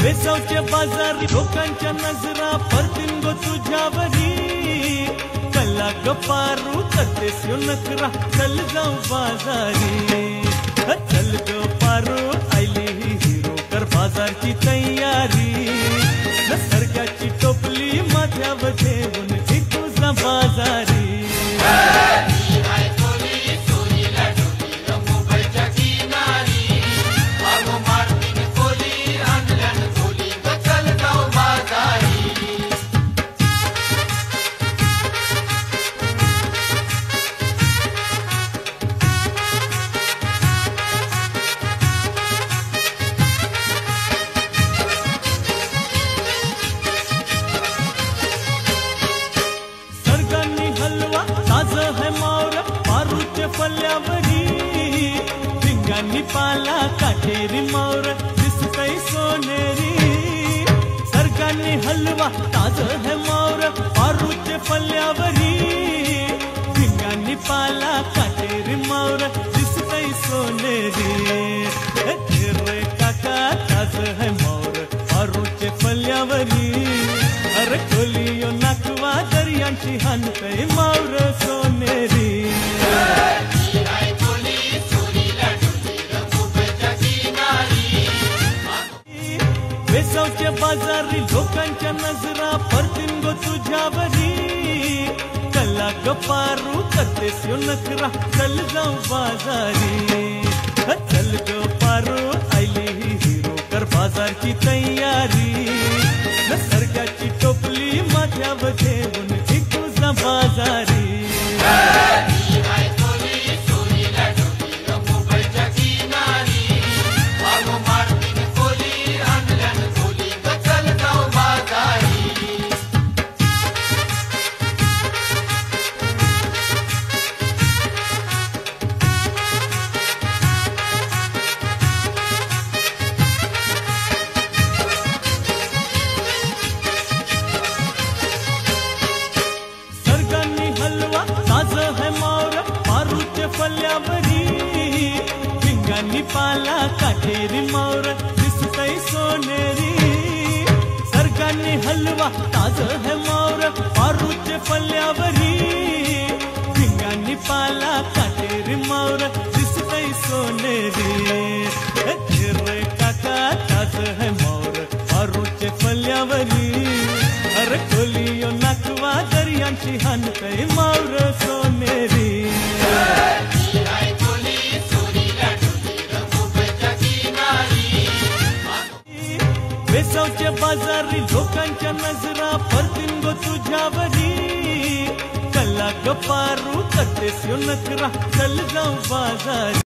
वेसावच्या बाजारी लोकांच्या नजरा परतीन गो तुझ्यावरी कल्ला गपारू करतेस यो नखरा चल जाऊ बाजारी चल ग पारू आयली ही हिरो कर बाजारची तयारी निसर्गाची टोपली माझ्यावर ठेवून तुझा बाजारी पाला काठेरी मावर दिसतई सोनेरी सरकारने हलवा ताज है मावर पारूचे पल्ल्यावरी भिंगांनी पाला काठेरी मावर दिसतई सोनेरी रे काका ताज है मावर पारूचे पल्ल्यावरी अरे खोलियो नाकवा दर्यांची हानतई मावर सोनेरी वेसावच्या बाजारी लोकांच्या नजरा परतीन गो तुझ्यावरी कल्ला गपारू करतेस यो नखरा चल जाऊ बाजारी चल ग पारू आयली ही हिरो कर बाजारची तयारी निसर्गाची टोपली माझ्यावर ठेवून तुझा बाजारी पाला काठेरी मावर दिसतई सोनेरी सरकारने हलवा ताज है मावर पारूचे पल्ल्यावरी भिंगांनी पाला काठेरी मावर दिसतई सोनेरी रे काका ताज है मावर पारूचे पल्ल्यावरी अरे खोलियो नाकवा दर्यांची हानतई मावर सोनेरी वेसावच्या बाजारी लोकांच्या नजरा परतीन गो तुझ्यावरी कल्ला गपारू करतेस यो नखरा चल जाऊ बाजारी